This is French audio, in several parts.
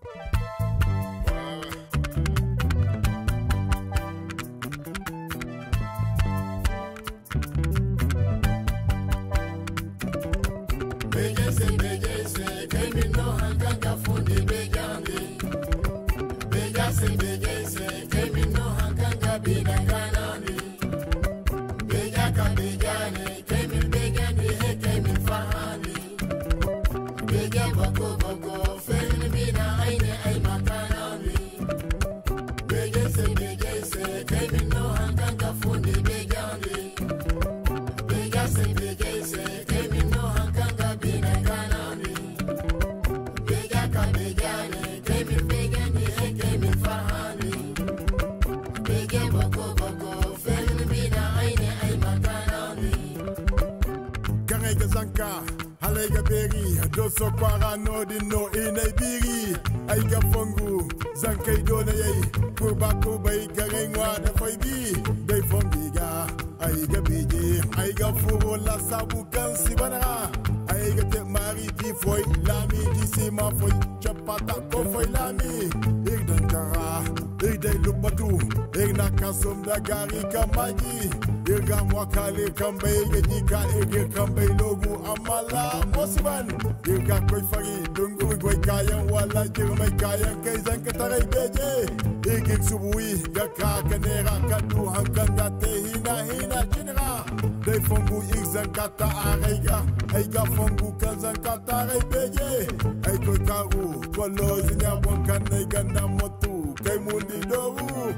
Halega beri, doso kwara no di no inay biri. Aiga fongu, zankay do na yay. Kurba kubay garengwa da fay bi. Day fongiga, aiga biji. Aiga furo la sabu kan si banara. Aiga te mari di foy, lami di si ma foy. Chapata ko foy lami. Ik dankara, ik day lupatu. Ik na kasum da gari kamaji. Irga mwakale kambay gejika irga kambay logu amala mosiban irga koy fari dungu goy kayan wala jirmay kayan kay zankataray beje irga subui gaka kanera kadu hankanga te hina chinra day fongu zankata aiga fongu kan zankata ray beje ay koy karu kolo zinya bonkan nay ganda motu kay mundi doru.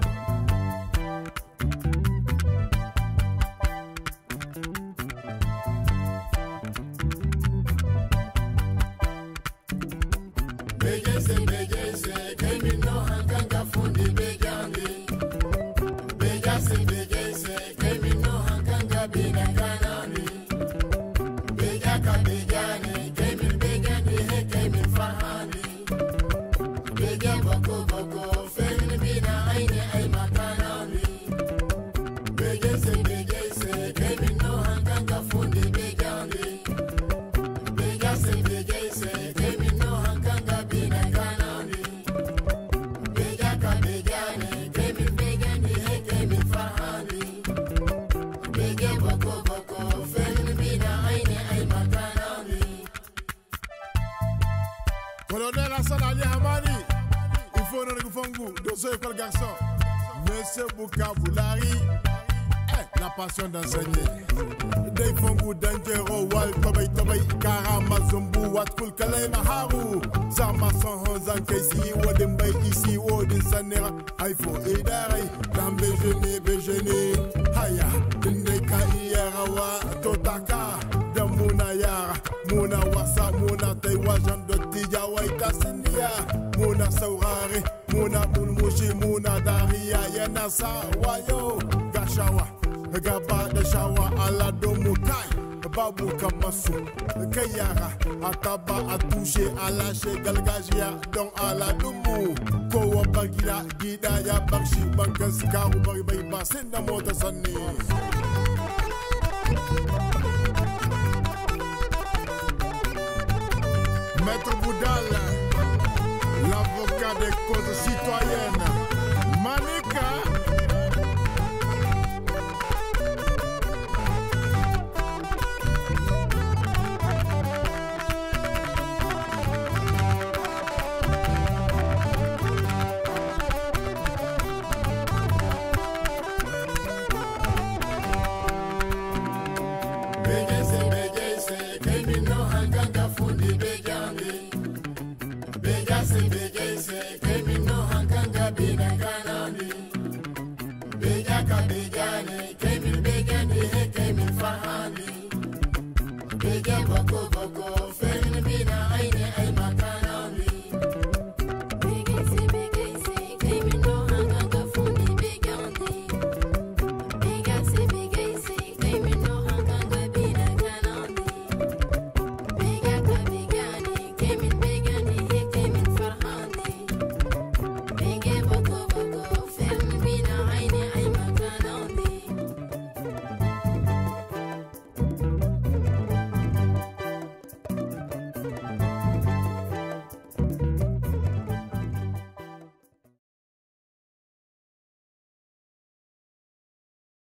Colonel Hassan Ali Hamani, il faut non Gufongu, dosso et quel garçon. Monsieur Boukabulari, la passion d'enseigner. Day Fongu Dangero, Wal Tobay Tobay, Karama Zumbu, Watkul Kalay Maharu, Sama Son Honzan Kaisi, Wadimbay ici, Wadin Sanera, Haifo Edare, Tam Bejene, Haya, Dindeka Ierawa, Totaka, Damuna Yara, Muna Wasa, Muna Taiwa, Jamdotija, Waita Sindia, Muna Saurare, Muna Mulmushi, Muna Daria, Yanasa, Wayo, Gashawa, Gaba de Shawa, Aladomu Kai, Babu Kamasu, Kayara, Ataba Atouche, Alache, Galgajia, Don Aladomu, Kowa Bagila, Gida, Yabashi, Bankas, Karu, Bariba, Senda Mota Sani. Maître Boudal, l'avocat des causes citoyennes.